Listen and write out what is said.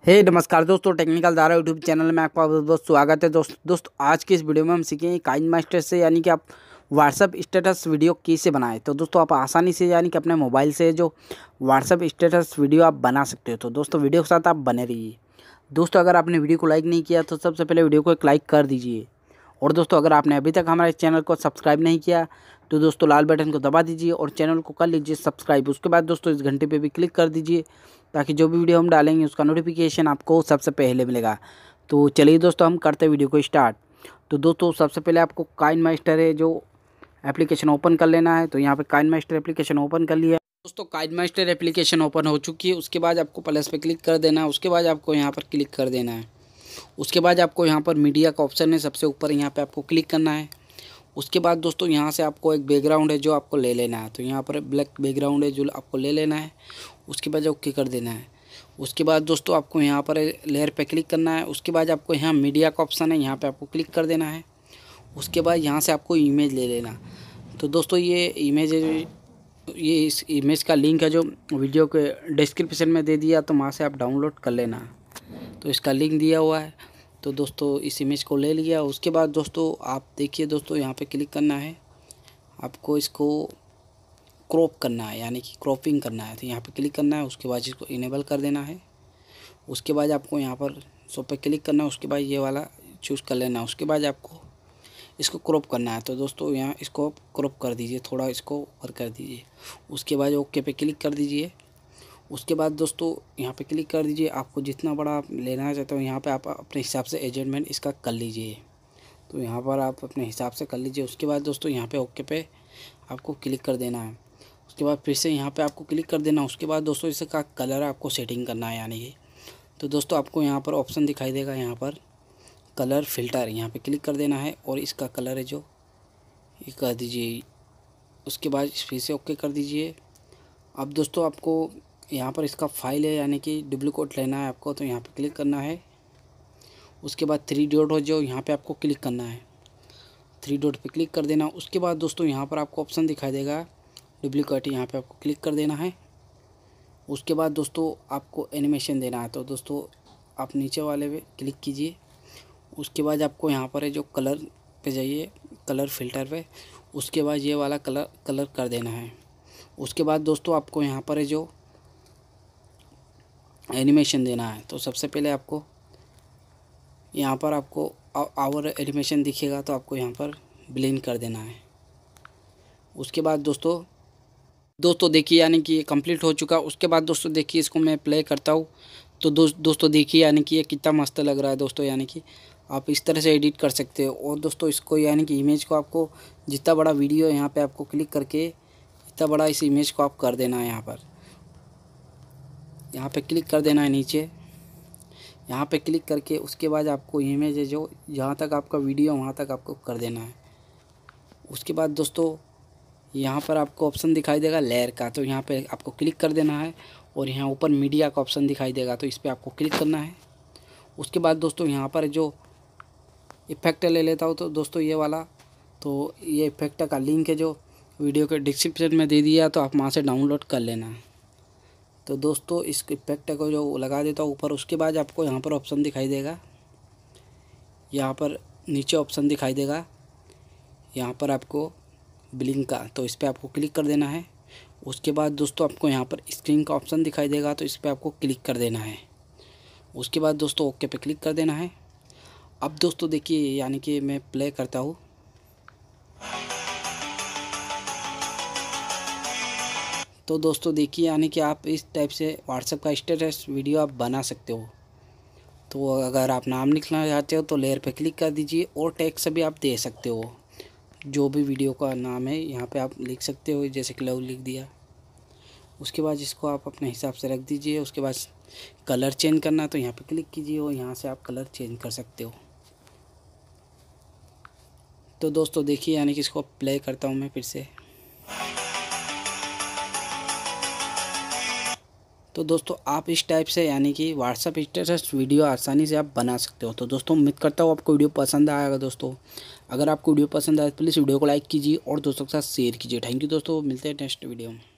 नमस्कार दोस्तों, technical Dara YouTube channel में आपका बहुत बहुत स्वागत है। दोस्तों आज की इस वीडियो में हम सीखेंगे काइन मास्टर से यानी कि आप व्हाट्सअप स्टेटस वीडियो कैसे बनाएं। तो दोस्तों आप आसानी से यानी कि अपने मोबाइल से जो व्हाट्सअप स्टेटस वीडियो आप बना सकते हो। तो दोस्तों वीडियो के साथ आप बने रहिए। दोस्तों अगर आपने वीडियो को लाइक नहीं किया तो सबसे पहले वीडियो को एक लाइक कर दीजिए। और दोस्तों अगर आपने अभी तक हमारे चैनल को सब्सक्राइब नहीं किया तो दोस्तों लाल बटन को दबा दीजिए और चैनल को कर लीजिए सब्सक्राइब। उसके बाद दोस्तों इस घंटे पे भी क्लिक कर दीजिए ताकि जो भी वीडियो हम डालेंगे उसका नोटिफिकेशन आपको सबसे पहले मिलेगा। तो चलिए दोस्तों हम करते हैं वीडियो को स्टार्ट। तो दोस्तों सबसे पहले आपको काइन मास्टर है जो एप्लीकेशन ओपन कर लेना है। तो यहाँ पे काइन मास्टर एप्लीकेशन ओपन कर लिया। दोस्तों काइन मास्टर एप्लीकेशन ओपन हो चुकी है। उसके बाद आपको प्लस पे क्लिक कर देना है। उसके बाद आपको यहाँ पर क्लिक कर देना है। उसके बाद आपको यहाँ पर मीडिया का ऑप्शन है सबसे ऊपर, यहाँ पे आपको क्लिक करना है। उसके बाद दोस्तों यहाँ से आपको एक बैकग्राउंड है जो आपको ले लेना है। तो यहाँ पर ब्लैक बैकग्राउंड है जो आपको ले लेना है। उसके बाद ओके कर देना है। उसके बाद दोस्तों आपको यहाँ पर लेयर पे क्लिक करना है। उसके बाद आपको यहाँ मीडिया का ऑप्शन है, यहाँ पे आपको क्लिक कर देना है। उसके बाद यहाँ से आपको इमेज ले लेना। तो दोस्तों ये इमेज है, ये इस इमेज का लिंक है जो वीडियो के डिस्क्रिप्शन में दे दिया, तो वहाँ से आप डाउनलोड कर लेना। तो इसका लिंक दिया हुआ है। तो दोस्तों इस इमेज को ले लिया। उसके बाद दोस्तों आप देखिए दोस्तों यहाँ पे क्लिक करना है। आपको इसको क्रॉप करना है यानी कि क्रॉपिंग करना है। तो यहाँ पे क्लिक करना है। उसके बाद इसको इनेबल कर देना है। उसके बाद आपको यहाँ पर शो पे क्लिक करना है। उसके बाद ये वाला चूज़ कर लेना है। उसके बाद आपको इसको क्रॉप करना है। तो दोस्तों यहाँ इसको क्रॉप कर दीजिए, थोड़ा इसको ऊपर कर दीजिए। उसके बाद ओके पे क्लिक कर दीजिए। उसके बाद दोस्तों यहाँ पे क्लिक कर दीजिए। आपको जितना बड़ा आप लेना चाहते हो यहाँ पे आप अपने हिसाब से एडजस्टमेंट इसका कर लीजिए। तो यहाँ पर आप अपने हिसाब से कर लीजिए। उसके बाद दोस्तों यहाँ पे ओके पे आपको क्लिक कर देना है। उसके बाद फिर से यहाँ पे आपको क्लिक कर देना। उसके बाद दोस्तों इसका कलर आपको सेटिंग करना है यानी कि। तो दोस्तों आपको यहाँ पर ऑप्शन दिखाई देगा, यहाँ पर कलर फ़िल्टर, यहाँ पर क्लिक कर देना है और इसका कलर है जो ये कर दीजिए। उसके बाद फिर से ओके कर दीजिए। अब दोस्तों आपको यहाँ पर इसका फाइल है यानी कि डुप्लीकेट लेना है आपको। तो यहाँ पे क्लिक करना है। उसके बाद 3 डॉट हो जो यहाँ पे आपको क्लिक करना है। 3 डॉट पे क्लिक कर देना। उसके बाद दोस्तों यहाँ पर आपको ऑप्शन दिखाई देगा डुप्लीकेट, यहाँ पे आपको क्लिक कर देना है। उसके बाद दोस्तों आपको एनिमेशन देना है। तो दोस्तों आप नीचे वाले पे क्लिक कीजिए। उसके बाद आपको यहाँ पर है जो कलर पे जाइए, कलर फ़िल्टर पे। उसके बाद ये वाला कलर कर देना है। उसके बाद दोस्तों आपको यहाँ पर है जो एनिमेशन देना है। तो सबसे पहले आपको यहाँ पर आपको आवर एनिमेशन दिखेगा, तो आपको यहाँ पर ब्लेंड कर देना है। उसके बाद दोस्तों देखिए यानी कि ये कंप्लीट हो चुका। उसके बाद दोस्तों देखिए इसको मैं प्ले करता हूँ। तो दोस्तों देखिए यानी कि ये कितना मस्त लग रहा है दोस्तों। यानी कि आप इस तरह से एडिट कर सकते हो। और दोस्तों इसको यानी कि इमेज को आपको जितना बड़ा वीडियो है यहाँ पर आपको क्लिक करके इतना बड़ा इस इमेज को आप कर देना है। यहाँ पे क्लिक कर देना है नीचे। यहाँ पे क्लिक करके उसके बाद आपको इमेज है जो जहाँ तक आपका वीडियो वहाँ तक आपको कर देना है। उसके बाद दोस्तों यहाँ पर आपको ऑप्शन दिखाई देगा लेयर का, तो यहाँ पे आपको क्लिक कर देना है। और यहाँ ऊपर मीडिया का ऑप्शन दिखाई देगा, तो इस पर आपको क्लिक करना है। उसके बाद दोस्तों यहाँ पर जो इफेक्ट ले लेता हूँ तो दोस्तों ये वाला, तो ये इफेक्ट का लिंक है जो वीडियो के डिस्क्रिप्शन में दे दिया, तो आप वहाँ से डाउनलोड कर लेना। तो दोस्तों इस इफेक्ट को जो लगा देता हूँ ऊपर। उसके बाद आपको यहाँ पर ऑप्शन दिखाई देगा, यहाँ पर नीचे ऑप्शन दिखाई देगा, यहाँ पर आपको ब्लिंक का, तो इस पर आपको क्लिक कर देना है। उसके बाद दोस्तों आपको यहाँ पर स्क्रीन का ऑप्शन दिखाई देगा, तो इस पर आपको क्लिक कर देना है। उसके बाद दोस्तों ओके पे क्लिक कर देना है। अब दोस्तों देखिए यानी कि मैं प्ले करता हूँ। तो दोस्तों देखिए यानी कि आप इस टाइप से व्हाट्सएप का स्टेटस वीडियो आप बना सकते हो। तो अगर आप नाम लिखना चाहते हो तो लेयर पे क्लिक कर दीजिए और टेक्स्ट भी आप दे सकते हो। जो भी वीडियो का नाम है यहाँ पे आप लिख सकते हो, जैसे कि लव लिख दिया। उसके बाद इसको आप अपने हिसाब से रख दीजिए। उसके बाद कलर चेंज करना तो यहाँ पे क्लिक कीजिए और यहाँ से आप कलर चेंज कर सकते हो। तो दोस्तों देखिए यानी कि इसको प्ले करता हूँ मैं फिर से। तो दोस्तों आप इस टाइप से यानी कि व्हाट्सअप स्टेटस वीडियो आसानी से आप बना सकते हो। तो दोस्तों उम्मीद करता हूँ आपको वीडियो पसंद आएगा। दोस्तों अगर आपको वीडियो पसंद आए तो प्लीज़ वीडियो को लाइक कीजिए और दोस्तों के साथ शेयर कीजिए। थैंक यू दोस्तों, मिलते हैं नेक्स्ट वीडियो में।